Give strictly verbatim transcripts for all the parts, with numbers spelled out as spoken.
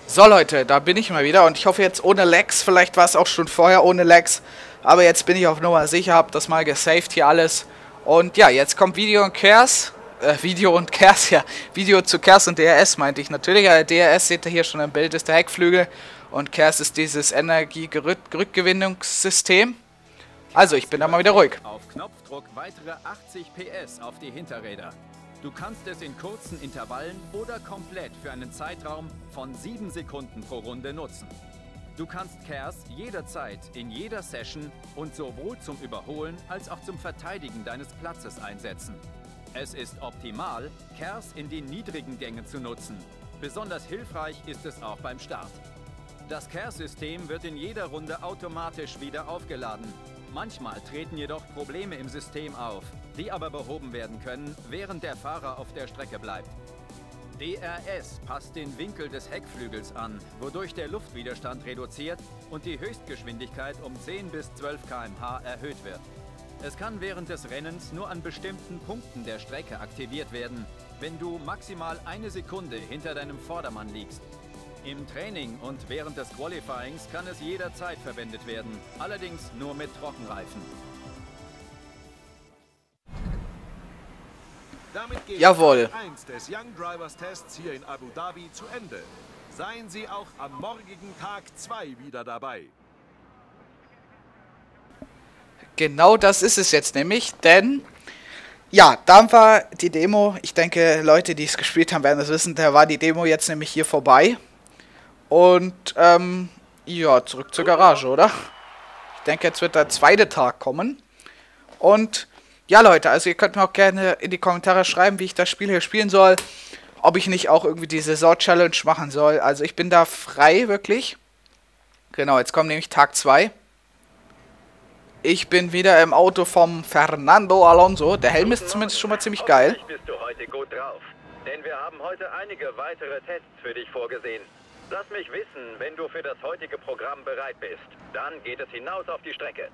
So Leute, da bin ich mal wieder und ich hoffe jetzt ohne Lags, vielleicht war es auch schon vorher ohne Lags, aber jetzt bin ich auf Nummer sicher, hab das mal gesaved hier alles. Und ja, jetzt kommt Video und Kers, äh, Video und Kers, ja, Video zu Kers und D R S meinte ich natürlich, äh, D R S seht ihr hier schon im Bild, ist der Heckflügel und Kers ist dieses Energierückgewinnungssystem. Also, ich bin da mal wieder ruhig. Auf Knopfdruck weitere achtzig P S auf die Hinterräder. Du kannst es in kurzen Intervallen oder komplett für einen Zeitraum von sieben Sekunden pro Runde nutzen. Du kannst Kers jederzeit in jeder Session und sowohl zum Überholen als auch zum Verteidigen deines Platzes einsetzen. Es ist optimal, Kers in den niedrigen Gängen zu nutzen. Besonders hilfreich ist es auch beim Start. Das Kers-System wird in jeder Runde automatisch wieder aufgeladen. Manchmal treten jedoch Probleme im System auf, die aber behoben werden können, während der Fahrer auf der Strecke bleibt. D R S passt den Winkel des Heckflügels an, wodurch der Luftwiderstand reduziert und die Höchstgeschwindigkeit um zehn bis zwölf Kilometer pro Stunde erhöht wird. Es kann während des Rennens nur an bestimmten Punkten der Strecke aktiviert werden, wenn du maximal eine Sekunde hinter deinem Vordermann liegst. Im Training und während des Qualifyings kann es jederzeit verwendet werden, allerdings nur mit Trockenreifen. Damit geht Jawohl. Tag eins des Young Drivers Tests hier in Abu Dhabi zu Ende. Seien Sie auch am morgigen Tag zwei wieder dabei. Genau das ist es jetzt nämlich, denn ja, dann war die Demo, ich denke, Leute, die es gespielt haben, werden das wissen, da war die Demo jetzt nämlich hier vorbei. Und, ähm, ja, zurück zur Garage, oder? Ich denke, jetzt wird der zweite Tag kommen. Und, ja, Leute, also ihr könnt mir auch gerne in die Kommentare schreiben, wie ich das Spiel hier spielen soll. Ob ich nicht auch irgendwie die Saison-Challenge machen soll. Also ich bin da frei, wirklich. Genau, jetzt kommt nämlich Tag zwei. Ich bin wieder im Auto vom Fernando Alonso. Der Helm ist zumindest schon mal ziemlich geil. Bist du heute gut drauf, denn wir haben heute einige weitere Tests für dich vorgesehen. Lass mich wissen, wenn du für das heutige Programm bereit bist. Dann geht es hinaus auf die Strecke.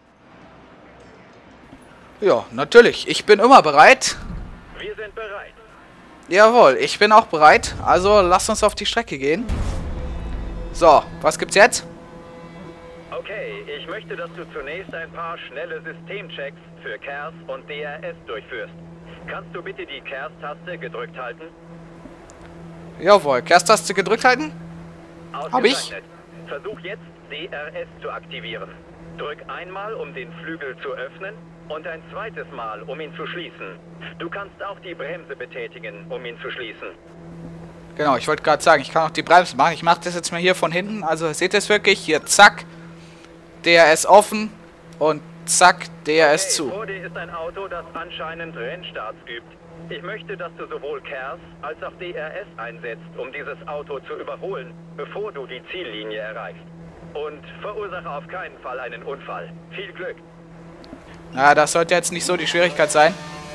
Ja, natürlich. Ich bin immer bereit. Wir sind bereit. Jawohl, ich bin auch bereit. Also lasst uns auf die Strecke gehen. So, was gibt's jetzt? Okay, ich möchte, dass du zunächst ein paar schnelle Systemchecks für Kers und D R S durchführst. Kannst du bitte die Kers-Taste gedrückt halten? Jawohl, Kers-Taste gedrückt halten? Hab ich. Versuch jetzt D R S zu aktivieren. Drück einmal, um den Flügel zu öffnen und ein zweites Mal, um ihn zu schließen. Du kannst auch die Bremse betätigen, um ihn zu schließen. Genau, ich wollte gerade sagen, ich kann auch die Bremse machen. Ich mache das jetzt mal hier von hinten. Also seht ihr es wirklich? Hier, zack. D R S offen und zack, D R S okay, zu. Vor dir ist ein Auto, das anscheinend Rennstarts übt. Ich möchte, dass du sowohl Kers als auch D R S einsetzt, um dieses Auto zu überholen, bevor du die Ziellinie erreichst. Und verursache auf keinen Fall einen Unfall. Viel Glück! Na, das sollte jetzt nicht so die Schwierigkeit sein.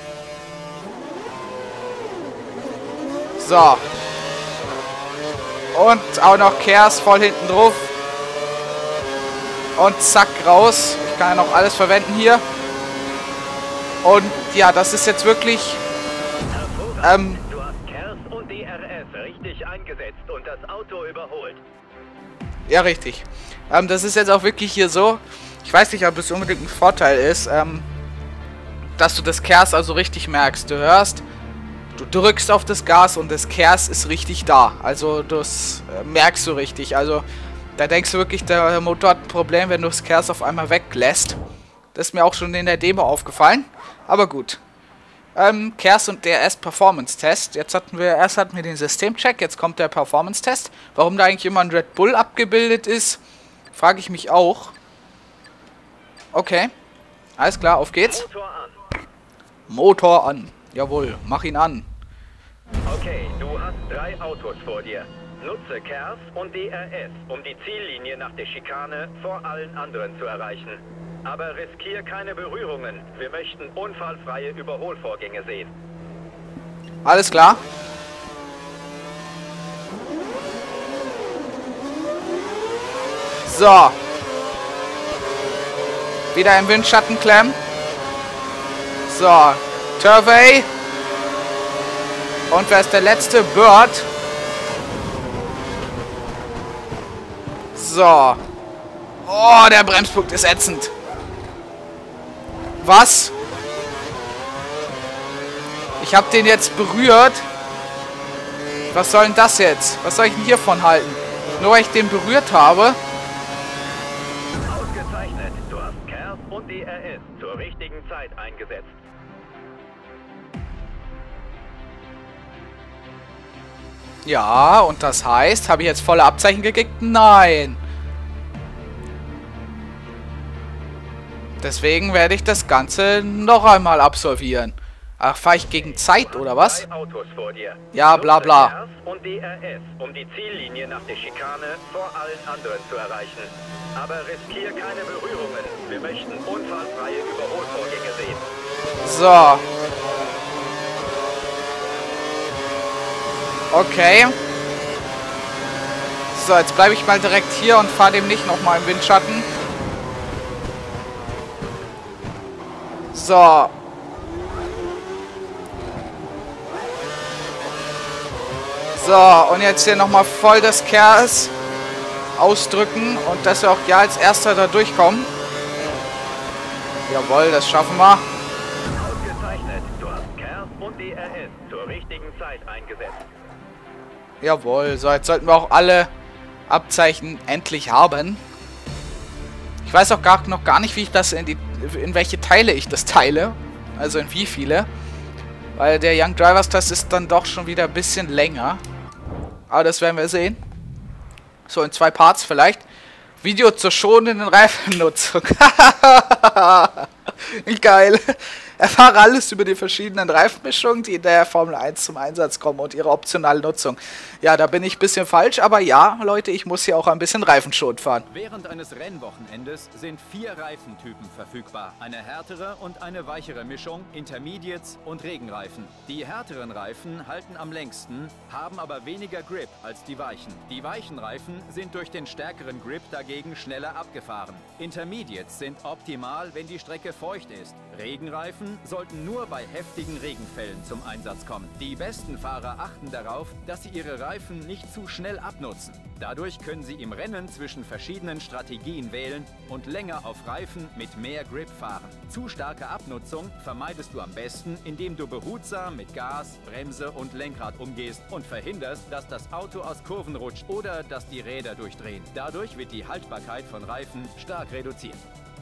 So. Und auch noch Kers voll hinten drauf. Und zack, raus. Ich kann ja noch alles verwenden hier. Und ja, das ist jetzt wirklich... Ähm, du hast Kers und D R S richtig eingesetzt und das Auto überholt. Ja, richtig. Ähm, das ist jetzt auch wirklich hier so. Ich weiß nicht, ob es unbedingt ein Vorteil ist, ähm, dass du das Kers also richtig merkst. Du hörst, du drückst auf das Gas und das Kers ist richtig da. Also das äh, merkst du richtig. Also da denkst du wirklich, der Motor hat ein Problem, wenn du das Kers auf einmal weglässt. Das ist mir auch schon in der Demo aufgefallen. Aber gut. Ähm, Kers und D R S Performance Test. Jetzt hatten wir, erst hatten wir den Systemcheck, jetzt kommt der Performance Test. Warum da eigentlich immer ein Red Bull abgebildet ist, frage ich mich auch. Okay. Alles klar, auf geht's. Motor an. Motor an. Jawohl, mach ihn an. Okay, du hast drei Autos vor dir. Nutze Kers und D R S, um die Ziellinie nach der Schikane vor allen anderen zu erreichen. Aber riskier keine Berührungen. Wir möchten unfallfreie Überholvorgänge sehen. Alles klar. So. Wieder im Windschatten klemmen. So. Turvey. Und wer ist der letzte? Bird. So. Oh, der Bremspunkt ist ätzend. Was? Ich habe den jetzt berührt. Was soll denn das jetzt? Was soll ich denn hiervon halten? Nur weil ich den berührt habe. Ausgezeichnet. Du hast C E R S und D R S zur richtigen Zeit eingesetzt. Ja, und das heißt, habe ich jetzt volle Abzeichen gekriegt? Nein. Deswegen werde ich das Ganze noch einmal absolvieren. Ach, fahre ich gegen Zeit, oder was? Drei Autos vor dir. Ja, bla bla. C E R S und D R S, um die Ziellinie nach der Schikane vor allen anderen zu erreichen. Aber riskier keine Berührungen. Wir möchten unfallfreie Überholvorgänge sehen. So. Okay. So, jetzt bleibe ich mal direkt hier und fahre dem nicht nochmal im Windschatten. So. So, und jetzt hier nochmal voll das Chaos ausdrücken und dass wir auch ja als Erster da durchkommen. Jawohl, das schaffen wir. Ausgezeichnet. Du hast C E R S und D R S zur richtigen Zeit eingesetzt. Jawohl, so, jetzt sollten wir auch alle Abzeichen endlich haben. Ich weiß auch gar, noch gar nicht, wie ich das in die, in welche Teile ich das teile. Also in wie viele. Weil der Young Drivers Test ist dann doch schon wieder ein bisschen länger. Aber das werden wir sehen. So, in zwei Parts vielleicht. Video zur schonenden Reifennutzung. Geil. Erfahre alles über die verschiedenen Reifenmischungen, die in der Formel eins zum Einsatz kommen und ihre optionale Nutzung. Ja, da bin ich ein bisschen falsch, aber ja, Leute, ich muss hier auch ein bisschen reifenschonend fahren. Während eines Rennwochenendes sind vier Reifentypen verfügbar. Eine härtere und eine weichere Mischung, Intermediates und Regenreifen. Die härteren Reifen halten am längsten, haben aber weniger Grip als die weichen. Die weichen Reifen sind durch den stärkeren Grip dagegen schneller abgefahren. Intermediates sind optimal, wenn die Strecke feucht ist. Regenreifen sollten nur bei heftigen Regenfällen zum Einsatz kommen. Die besten Fahrer achten darauf, dass sie ihre Reifen nicht zu schnell abnutzen. Dadurch können sie im Rennen zwischen verschiedenen Strategien wählen und länger auf Reifen mit mehr Grip fahren. Zu starke Abnutzung vermeidest du am besten, indem du behutsam mit Gas, Bremse und Lenkrad umgehst und verhinderst, dass das Auto aus Kurven rutscht oder dass die Räder durchdrehen. Dadurch wird die Haltbarkeit von Reifen stark reduziert.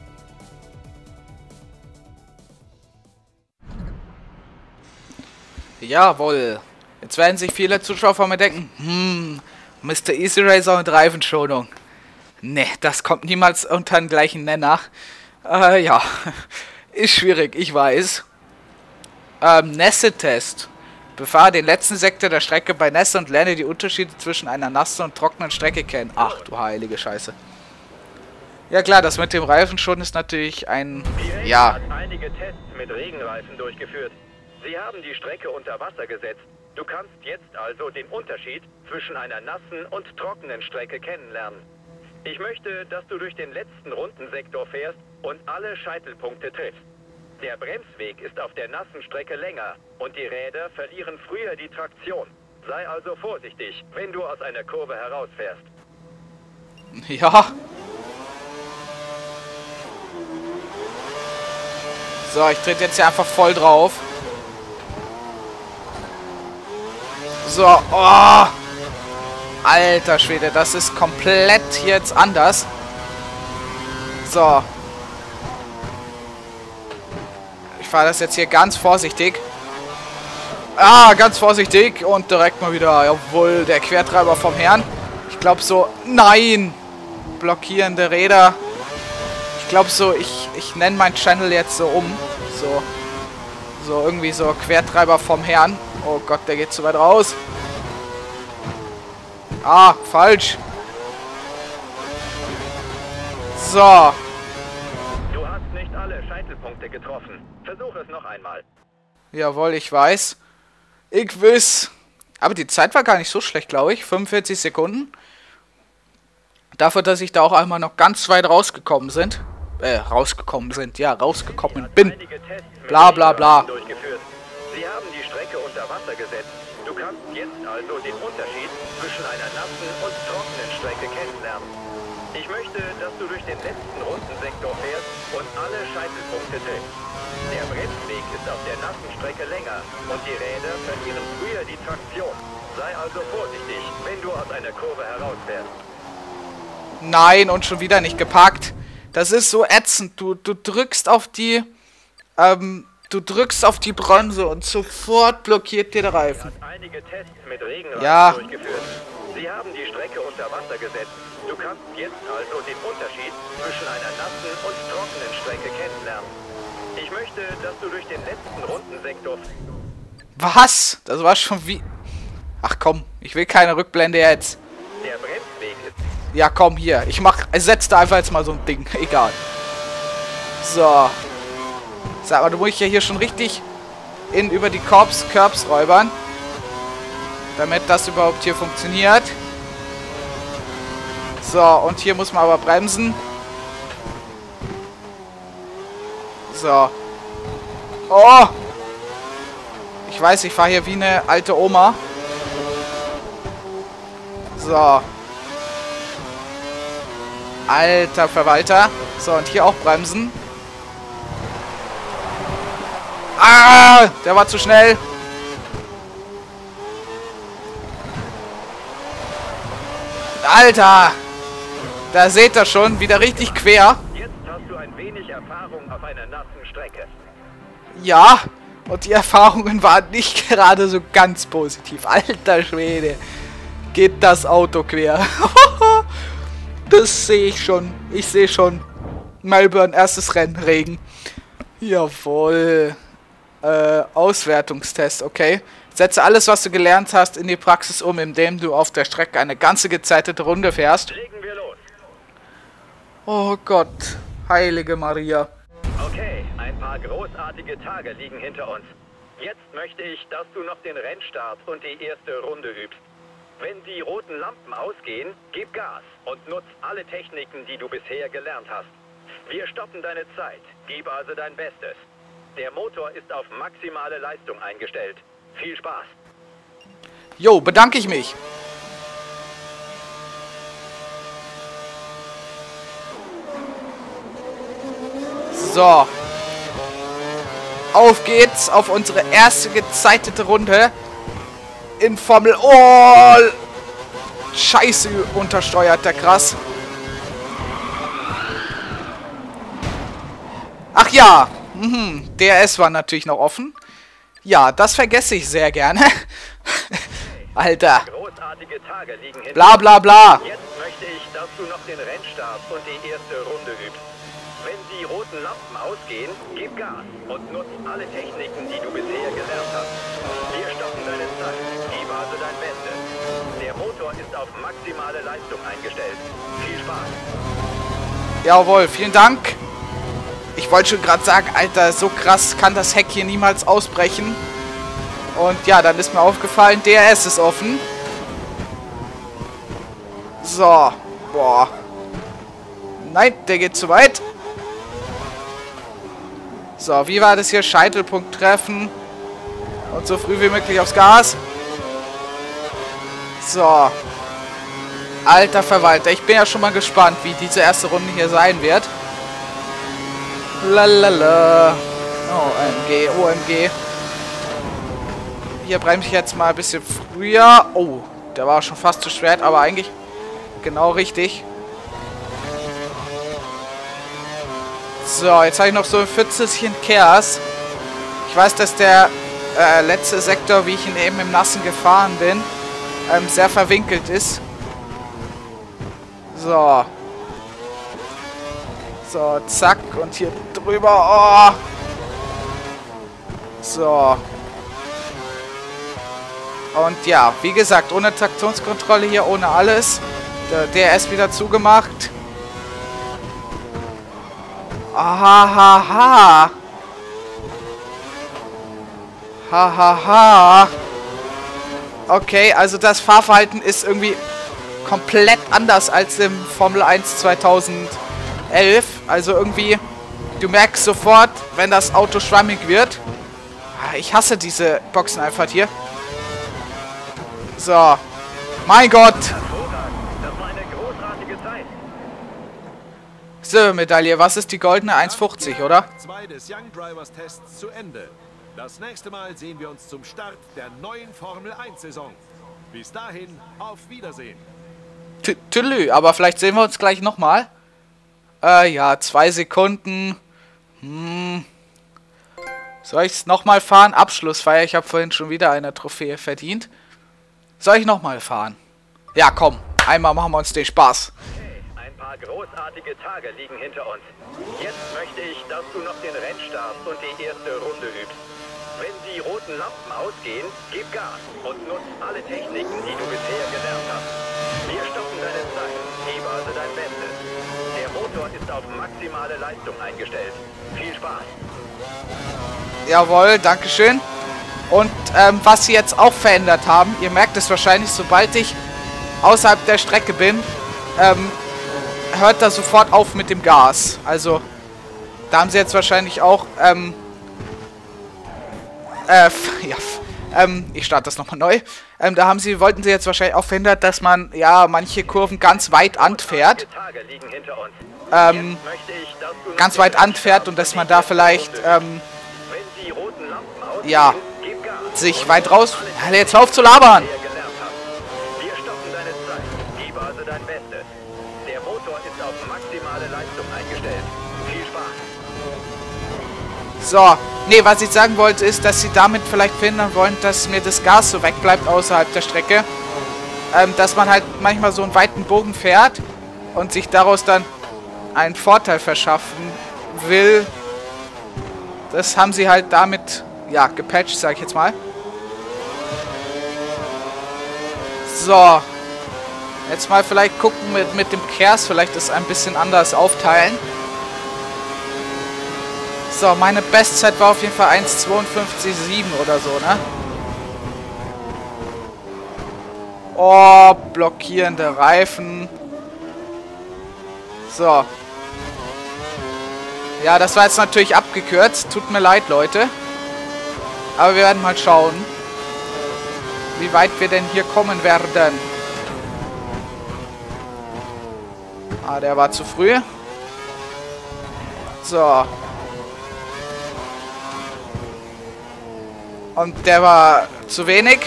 Jawohl. Jetzt werden sich viele Zuschauer von mir denken, hm, Mister Easy Racer und Reifenschonung. Ne, das kommt niemals unter den gleichen Nenner. Äh, ja. Ist schwierig, ich weiß. Ähm, Nässe-Test. Befahre den letzten Sektor der Strecke bei Nässe und lerne die Unterschiede zwischen einer nassen und trockenen Strecke kennen. Ach, du heilige Scheiße. Ja klar, das mit dem Reifenschonen ist natürlich ein... Die ja. hat einige Tests mit Regenreifen durchgeführt. Sie haben die Strecke unter Wasser gesetzt. Du kannst jetzt also den Unterschied zwischen einer nassen und trockenen Strecke kennenlernen. Ich möchte, dass du durch den letzten Rundensektor fährst und alle Scheitelpunkte triffst. Der Bremsweg ist auf der nassen Strecke länger und die Räder verlieren früher die Traktion. Sei also vorsichtig, wenn du aus einer Kurve herausfährst. Ja. So, ich trete jetzt hier einfach voll drauf. So, oh. Alter Schwede, das ist komplett jetzt anders. So. Ich fahre das jetzt hier ganz vorsichtig. Ah, ganz vorsichtig. Und direkt mal wieder, jawohl, der Quertreiber vom Herrn. Ich glaube so, nein. Blockierende Räder. Ich glaube so, ich, ich nenne mein Channel jetzt so um. So. So, irgendwie so Quertreiber vom Herrn. Oh Gott, der geht zu weit raus. Ah, falsch. So. Du hast nicht alle Scheitelpunkte getroffen. Versuch es noch einmal. Jawohl, ich weiß. Ich weiß. Aber die Zeit war gar nicht so schlecht, glaube ich. fünfundvierzig Sekunden. Dafür, dass ich da auch einmal noch ganz weit rausgekommen sind. Äh, rausgekommen sind. Ja, rausgekommen bin. Bla bla bla. Sie haben die Strecke unter Wasser gesetzt. Du kannst jetzt also den Unterschied zwischen einer nassen und trockenen Strecke kennenlernen. Ich möchte, dass du durch den letzten Rundensektor fährst und alle Scheitelpunkte triffst. Der Bremsweg ist auf der nassen Strecke länger und die Räder verlieren früher die Traktion. Sei also vorsichtig, wenn du aus einer Kurve herausfährst. Nein, und schon wieder nicht geparkt. Das ist so ätzend. Du, du drückst auf die... Ähm, du drückst auf die Bremse und sofort blockiert dir der Reifen. Er hat einige Tests mit Regenreifen Ja. durchgeführt. Sie haben die Strecke unter Wasser gesetzt. Du kannst jetzt also den Unterschied zwischen einer nassen und trockenen Strecke kennenlernen. Ich möchte, dass du durch den letzten Rundensektor... Was? Das war schon wie... Ach komm, ich will keine Rückblende jetzt. Der Bremsweg ist... Ja, komm, hier. Ich mach... Ich setz da einfach jetzt mal so ein Ding. Egal. So. Sag mal, du musst ja hier schon richtig in über die Korps, Curbs räubern. Damit das überhaupt hier funktioniert. So, und hier muss man aber bremsen. So. Oh! Ich weiß, ich fahre hier wie eine alte Oma. So. Alter Verwalter. So, und hier auch bremsen. Ah! Der war zu schnell. Alter! Da seht ihr schon, wieder richtig quer. Jetzt hast du ein wenig Erfahrung auf einer nassen Strecke. Ja, und die Erfahrungen waren nicht gerade so ganz positiv. Alter Schwede. Geht das Auto quer. Das sehe ich schon. Ich sehe schon. Melbourne, erstes Rennen, Regen. Jawohl. Äh, Auswertungstest, okay. Setze alles, was du gelernt hast, in die Praxis um, indem du auf der Strecke eine ganze gezeitete Runde fährst. Legen wir los. Oh Gott, heilige Maria. Okay, ein paar großartige Tage liegen hinter uns. Jetzt möchte ich, dass du noch den Rennstart und die erste Runde übst. Wenn die roten Lampen ausgehen, gib Gas und nutz alle Techniken, die du bisher gelernt hast. Wir stoppen deine Zeit, gib also dein Bestes. Der Motor ist auf maximale Leistung eingestellt. Viel Spaß. Jo, bedanke ich mich. So. Auf geht's auf unsere erste gezeitete Runde in Formel... Oh! Scheiße, untersteuert der krass. Ach ja. Mhm. D R S war natürlich noch offen. Ja, das vergesse ich sehr gerne. Alter. Großartige Tage liegen hinter Bla bla bla. Jetzt möchte ich, dass du noch den Rennstart und die erste Runde übst. Wenn die roten Lampen ausgehen, gib Gas und nutz alle Techniken, die du bisher gelernt hast. Wir stoppen deine Zeit, gib also dein Bestes. Der Motor ist auf maximale Leistung eingestellt. Viel Spaß. Jawohl, vielen Dank. Ich wollte schon gerade sagen, Alter, so krass kann das Heck hier niemals ausbrechen. Und ja, dann ist mir aufgefallen, D R S ist offen. So. Boah. Nein, der geht zu weit. So, wie war das hier? Scheitelpunkt treffen. Und so früh wie möglich aufs Gas. So. Alter Verwalter, ich bin ja schon mal gespannt, wie diese erste Runde hier sein wird. Lalala. O M G, O M G. Hier bremse ich jetzt mal ein bisschen früher. Oh, der war schon fast zu schwer, aber eigentlich genau richtig. So, jetzt habe ich noch so ein Pfützelchen Chaos. Ich weiß, dass der äh, letzte Sektor, wie ich ihn eben im Nassen gefahren bin, ähm, sehr verwinkelt ist. So. So, zack. Und hier drüber. Oh. So. Und ja, wie gesagt, ohne Traktionskontrolle hier, ohne alles. Der D R S wieder zugemacht. Aha, ha, ha. Ha, ha, ha. Okay, also das Fahrverhalten ist irgendwie komplett anders als im Formel eins zweitausendelf. Also irgendwie, du merkst sofort, wenn das Auto schwammig wird. Ich hasse diese Boxeneinfahrt hier. So. Mein Gott. Das war eine großartige Zeit. Silbermedaille. Was ist die goldene? eins fünfzig, oder? Tag zwei des Young Drivers Tests zu Ende. Das nächste Mal sehen wir uns zum Start der neuen Formel eins Saison. Bis dahin, auf Wiedersehen. Tüdelü, aber vielleicht sehen wir uns gleich nochmal. Äh, ja, zwei Sekunden. Hm. Soll ich es nochmal fahren? Abschlussfeier. Ich habe vorhin schon wieder eine Trophäe verdient. Soll ich nochmal fahren? Ja, komm. Einmal machen wir uns den Spaß. Okay, ein paar großartige Tage liegen hinter uns. Jetzt möchte ich, dass du noch den Rennstart und die erste Runde übst. Wenn die roten Lampen ausgehen, gib Gas und nutz alle Techniken, die du bisher gelernt hast. Wir stoppen deine Zeit. Gib also dein Bestes. Der Motor ist auf maximale Leistung eingestellt. Viel Spaß. Jawohl, dankeschön. Und ähm, was sie jetzt auch verändert haben, ihr merkt es wahrscheinlich, sobald ich außerhalb der Strecke bin, ähm, hört er sofort auf mit dem Gas. Also, da haben sie jetzt wahrscheinlich auch, ähm, äh, ja, ähm, ich starte das nochmal neu. Ähm, da haben sie, wollten sie jetzt wahrscheinlich auch verhindert, dass man, ja, manche Kurven ganz weit anfährt. Ähm, ganz weit anfährt und dass man da vielleicht, ähm, ja, sich weit raus... Jetzt hör auf zu labern! Wir stoppen deine Zeit. Gib also dein Bestes. Der Motor ist auf maximale Leistung eingestellt. Viel Spaß. So, nee, was ich sagen wollte ist, dass sie damit vielleicht verhindern wollen, dass mir das Gas so wegbleibt außerhalb der Strecke. Ähm, dass man halt manchmal so einen weiten Bogen fährt und sich daraus dann einen Vorteil verschaffen will. Das haben sie halt damit, ja, gepatcht, sag ich jetzt mal. So. Jetzt mal vielleicht gucken mit, mit dem Kers, vielleicht das ein bisschen anders aufteilen. So, meine Bestzeit war auf jeden Fall eins zweiundfünfzig Komma sieben oder so, ne? Oh, blockierende Reifen. So. Ja, das war jetzt natürlich abgekürzt. Tut mir leid, Leute. Aber wir werden mal schauen, wie weit wir denn hier kommen werden. Ah, der war zu früh. So. Und der war zu wenig.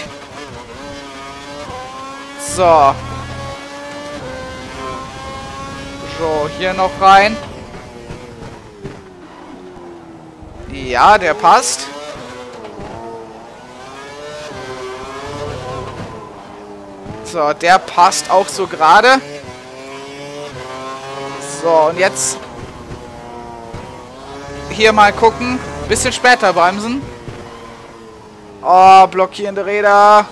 So. So, hier noch rein. Ja, der passt. So, der passt auch so gerade. So, und jetzt hier mal gucken. Bisschen später bremsen. Oh, blockierende Räder.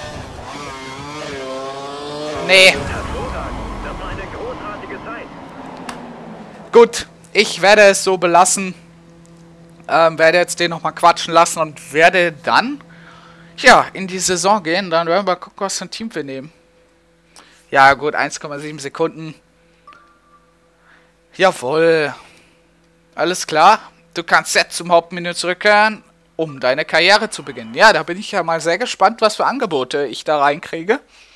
Nee. Das war eine großartige Zeit. Gut, ich werde es so belassen. Ähm, werde jetzt den nochmal quatschen lassen und werde dann, ja, in die Saison gehen. Dann werden wir gucken, was für ein Team wir nehmen. Ja, gut, eins Komma sieben Sekunden. Jawohl. Alles klar. Du kannst jetzt zum Hauptmenü zurückkehren, um deine Karriere zu beginnen. Ja, da bin ich ja mal sehr gespannt, was für Angebote ich da reinkriege.